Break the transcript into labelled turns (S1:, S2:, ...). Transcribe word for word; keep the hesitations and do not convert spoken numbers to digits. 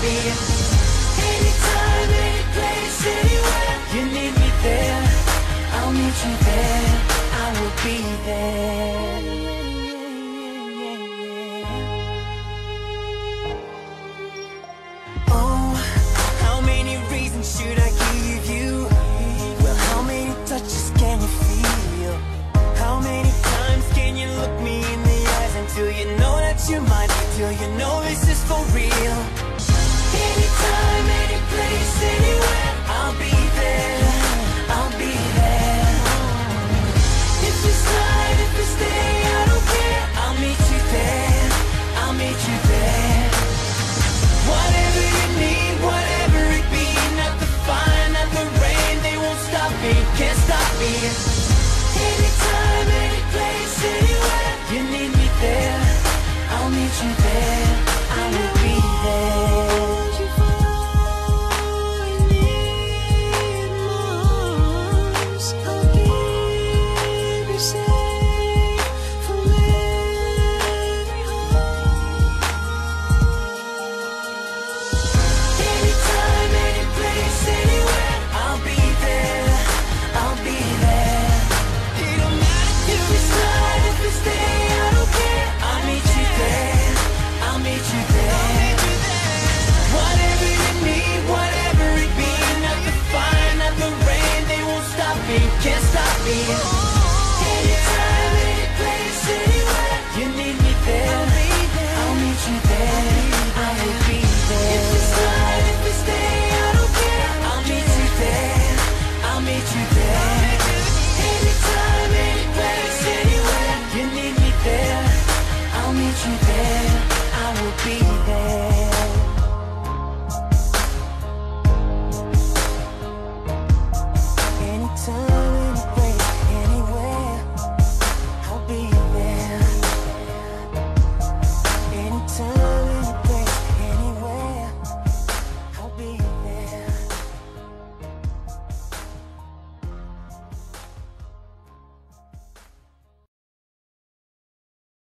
S1: me. Anytime, any place, anywhere you need me there, I'll meet you there. I will be there. Oh, how many reasons should I give you? Well, how many touches can you feel? How many times can you look me in the eyes until you know that you're mine, till you know this is for real? Anytime, any place, anywhere, I'll be there, I'll be there. If you slide, if you stay, I don't care, I'll meet you there, I'll meet you there. Whatever you need, whatever it be, not the fire, not the rain, they won't stop me, can't stop me. Anytime, any place, anywhere you need me there, I'll meet you there, I will be there. Can't stop me. Anytime, any place, anywhere you need me there, I'll meet you there, I will be there. If you slide, if you stay, I don't care, I'll meet you there, I'll meet you there. Anytime, any place, anywhere you need me there, I'll meet you there, I will be there.